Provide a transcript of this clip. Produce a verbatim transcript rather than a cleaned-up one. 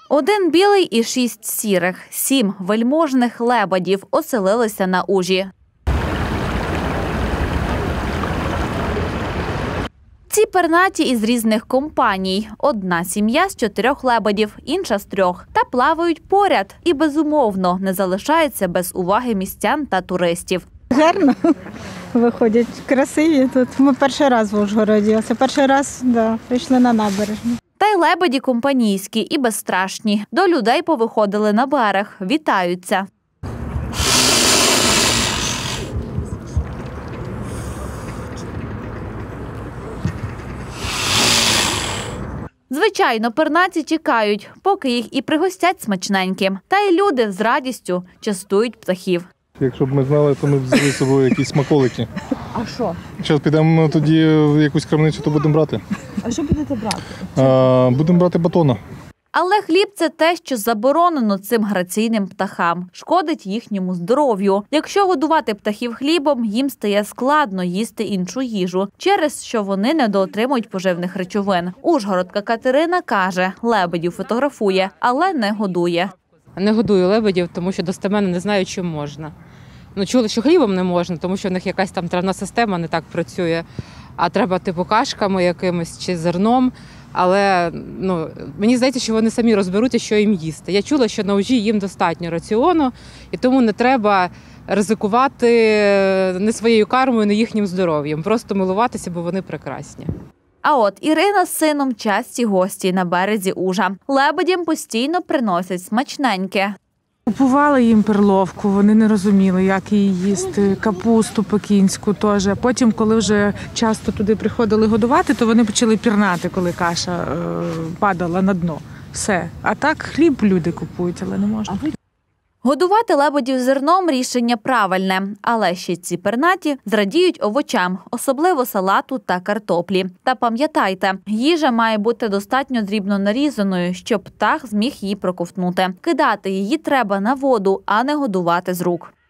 Один білий і шість сірих. Сім вельможних лебедів оселилися на Ужі. Ці пернаті із різних компаній. Одна сім'я з чотирьох лебедів, інша з трьох. Та плавають поряд і, безумовно, не залишаються без уваги містян та туристів. Гарно виходять, красиві тут. Ми перший раз в Ужгороді, це перший раз да, прийшли на набережну. Та й лебеді компанійські і безстрашні. До людей повиходили на берег, вітаються. Звичайно, пернаті чекають, поки їх і пригостять смачненьким. Та й люди з радістю частують птахів. Якщо б ми знали, то ми б взяли з собою якісь смаколики. А що? Зараз підемо тоді в якусь крамницю, то будемо брати. А що будете брати? А, будемо брати батона. Але хліб – це те, що заборонено цим граційним птахам. Шкодить їхньому здоров'ю. Якщо годувати птахів хлібом, їм стає складно їсти іншу їжу, через що вони недоотримують поживних речовин. Ужгородка Катерина каже, лебедів фотографує, але не годує. Не годую лебедів, тому що достеменно не знаю, чим можна. Ну, чули, що хлібом не можна, тому що в них якась там травна система не так працює, а треба типу кашками якимось чи зерном. Але ну, мені здається, що вони самі розберуться, що їм їсти. Я чула, що на Ужі їм достатньо раціону, і тому не треба ризикувати не своєю кармою, не їхнім здоров'ям. Просто милуватися, бо вони прекрасні. А от Ірина з сином часті гості на березі Ужа. Лебедям постійно приносять смачненьке. Купували їм перловку, вони не розуміли, як її їсти, капусту пекінську теж. Потім, коли вже часто туди приходили годувати, то вони почали пірнати, коли каша е, падала на дно. Все. А так хліб люди купують, але не можна. Годувати лебедів зерном – рішення правильне. Але ще ці пернаті зрадіють овочам, особливо салату та картоплі. Та пам'ятайте, їжа має бути достатньо дрібно нарізаною, щоб птах зміг її проковтнути. Кидати її треба на воду, а не годувати з рук.